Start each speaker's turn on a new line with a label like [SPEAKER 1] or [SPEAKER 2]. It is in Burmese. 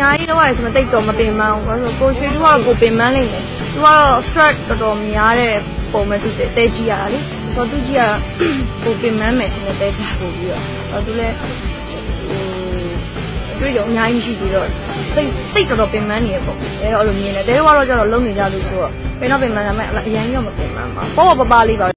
[SPEAKER 1] ညာကြီးတော့အဲ့ဆိုမတိတ်တော့မပင်မန်းဘူးကိုရွှေတူကတော့ကိုပင်မန်းလိမ့်မယ်သူကတော့ stress တော်တော်များတဲ့ပုံမဲ့သူတဲကြည့်ရတာလေဆိုတော့သူကြည့်ရကိုပင်မန်းမယ်ချင်းတဲပြပို့ပြီးတော့သူလည်းတွေ့တော့အများကြီးရှိပြီးတော့စိတ်တော်တော်ပင်မန်းနေရပေါ့အဲတော့အဲ့လိုမြင်တယ်တဲတော့ကတော့ကျတော့လုံနေကြလို့ဆိုတော့ပင်တော့ပင်မန်းဒါပေမဲ့အရင်ကမပင်မန်းပါပေါ့ပပလေးပါ